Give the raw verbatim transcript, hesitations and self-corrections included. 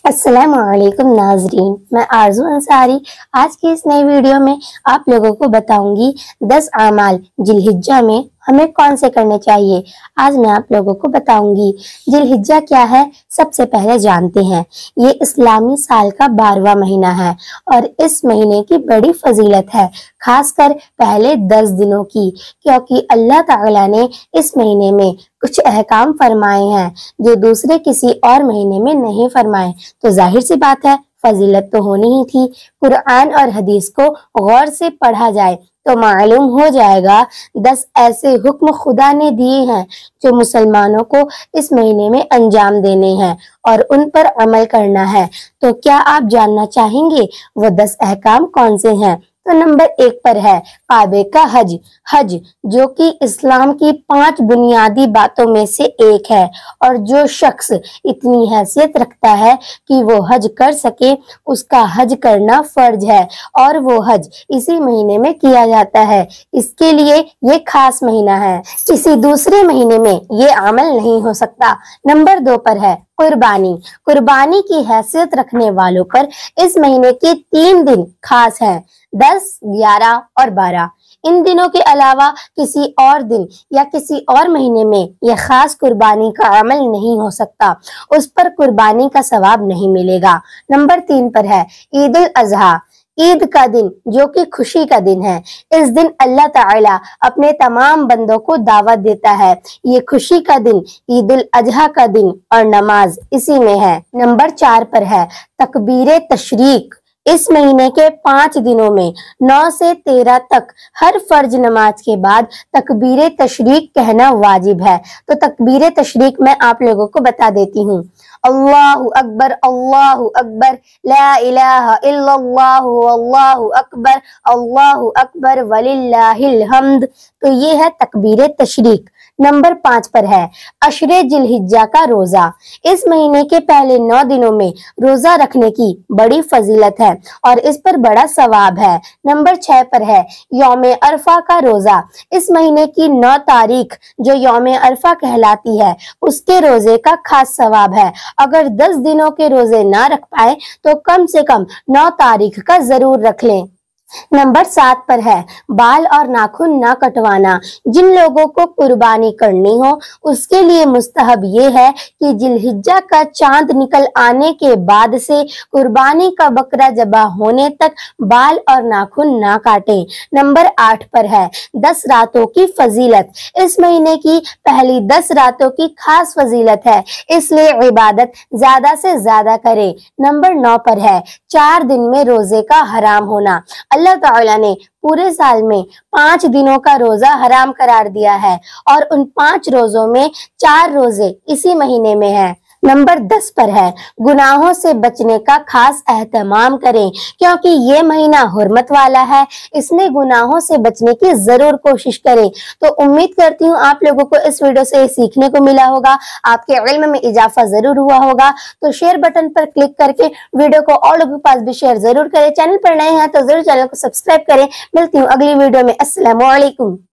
السلام علیکم ناظرین، میں آرزو انصاری آج کی اس نئی ویڈیو میں آپ لوگوں کو بتاؤں گی دس اعمال ذی الحجہ میں ہمیں کون سے کرنے چاہیے۔ آج میں آپ لوگوں کو بتاؤں گی ذی الحجہ کیا ہے۔ سب سے پہلے جانتے ہیں، یہ اسلامی سال کا بارہواں مہینہ ہے اور اس مہینے کی بڑی فضیلت ہے، خاص کر پہلے دس دنوں کی، کیونکہ اللہ تعالیٰ نے اس مہینے میں کچھ احکام فرمائے ہیں جو دوسرے کسی اور مہینے میں نہیں فرمائے، تو ظاہر سی بات ہے فضیلت تو ہونی ہی تھی۔ قرآن اور حدیث کو غور سے پڑھا جائے تو معلوم ہو جائے گا دس ایسے حکم خدا نے دیے ہیں جو مسلمانوں کو اس مہینے میں انجام دینے ہیں اور ان پر عمل کرنا ہے۔ تو کیا آپ جاننا چاہیں گے وہ دس احکام کون سے ہیں؟ تو نمبر ایک پر ہے کعبے کا حج۔ حج جو کہ اسلام کی پانچ بنیادی باتوں میں سے ایک ہے، اور جو شخص اتنی حیثیت رکھتا ہے کہ وہ حج کر سکے اس کا حج کرنا فرض ہے، اور وہ حج اسی مہینے میں کیا جاتا ہے۔ اس کے لیے یہ خاص مہینہ ہے، کسی دوسرے مہینے میں یہ عمل نہیں ہو سکتا۔ نمبر دو پر ہے قربانی۔ قربانی کی حیثیت رکھنے والوں پر اس مہینے کے تین دن خاص ہیں، دس، گیارہ اور بارہ۔ ان دنوں کے علاوہ کسی اور دن یا کسی اور مہینے میں یہ خاص قربانی کا عمل نہیں ہو سکتا، اس پر قربانی کا ثواب نہیں ملے گا۔ نمبر تین پر ہے عید الاضحیٰ۔ عید کا دن جو کہ خوشی کا دن ہے، اس دن اللہ تعالیٰ اپنے تمام بندوں کو دعوت دیتا ہے۔ یہ خوشی کا دن، عید الاضحیٰ کا دن اور نماز اسی میں ہے۔ نمبر چار پر ہے تکبیر تشریق۔ اس مہینے کے پانچ دنوں میں نو سے تیرہ تک ہر فرض نماز کے بعد تکبیر تشریق کہنا واجب ہے۔ تو تکبیر تشریق میں آپ لوگوں کو بتا دیتی ہوں۔ اللہ اکبر، اللہ اکبر، لا الہ الا اللہ، اللہ اکبر، اللہ اکبر وللہ الحمد۔ تو یہ ہے تکبیر تشریق۔ نمبر پانچ پر ہے عشر ذی الحجہ کا روزہ۔ اس مہینے کے پہلے نو دنوں میں روزہ رکھنے کی بڑی فضیلت ہے اور اس پر بڑا ثواب ہے۔ نمبر چھ پر ہے یوم عرفہ کا روزہ۔ اس مہینے کی نو تاریخ جو یوم عرفہ کہلاتی ہے، اس کے روزے کا خاص ثواب ہے۔ اگر دس دنوں کے روزے نہ رکھ پائے تو کم سے کم نو تاریخ کا ضرور رکھ لیں۔ نمبر سات پر ہے بال اور ناخن نہ کٹوانا۔ جن لوگوں کو قربانی کرنی ہو اس کے لیے مستحب یہ ہے کہ ذی الحجہ کا چاند نکل آنے کے بعد سے قربانی کا بکرا ذبح ہونے تک بال اور ناخن نہ کاٹیں۔ نمبر آٹھ پر ہے دس راتوں کی فضیلت۔ اس مہینے کی پہلی دس راتوں کی خاص فضیلت ہے، اس لیے عبادت زیادہ سے زیادہ کریں۔ نمبر نو پر ہے چار دن میں روزے کا حرام ہونا۔ اللہ تعالیٰ نے پورے سال میں پانچ دنوں کا روزہ حرام قرار دیا ہے، اور ان پانچ روزوں میں چار روزے اسی مہینے میں ہیں۔ نمبر دس پر ہے گناہوں سے بچنے کا خاص اہتمام کریں، کیونکہ یہ مہینہ حرمت والا ہے، اس میں گناہوں سے بچنے کی ضرور کوشش کریں۔ تو امید کرتی ہوں آپ لوگوں کو اس ویڈیو سے سیکھنے کو ملا ہوگا، آپ کے علم میں اضافہ ضرور ہوا ہوگا۔ تو شیئر بٹن پر کلک کر کے ویڈیو کو اور لوگوں کے پاس بھی شیئر ضرور کریں۔ چینل پر نئے ہیں تو ضرور چینل کو سبسکرائب کریں۔ ملتی ہوں اگلی ویڈیو میں۔ السلام علیکم۔